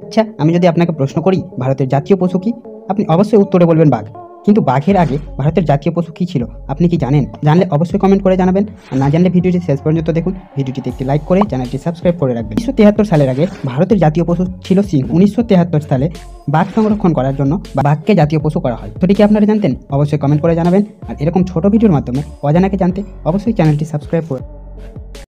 আচ্ছা, আমি যদি আপনাকে প্রশ্ন করি ভারতের জাতীয় পশু কি, আপনি অবশ্যই উত্তরে বলবেন বাঘ। কিন্তু বাঘের আগে ভারতের জাতীয় পশু কী ছিল আপনি কি জানেন? জানলে অবশ্যই কমেন্ট করে জানাবেন, আর না জানলে ভিডিওটি শেষ পর্যন্ত দেখুন। ভিডিওটিতে একটি লাইক করে চ্যানেলটি সাবস্ক্রাইব করে রাখবেন। 1973 সালের আগে ভারতের জাতীয় পশু ছিল সিংহ। 1973 সালে বাঘ সংরক্ষণ করার জন্য বাঘকে জাতীয় পশু করা হয়। সেটি কি আপনারা জানতেন? অবশ্যই কমেন্ট করে জানাবেন। আর এরকম ছোট ভিডিওর মাধ্যমে অজানাকে জানতে অবশ্যই চ্যানেলটি সাবস্ক্রাইব করে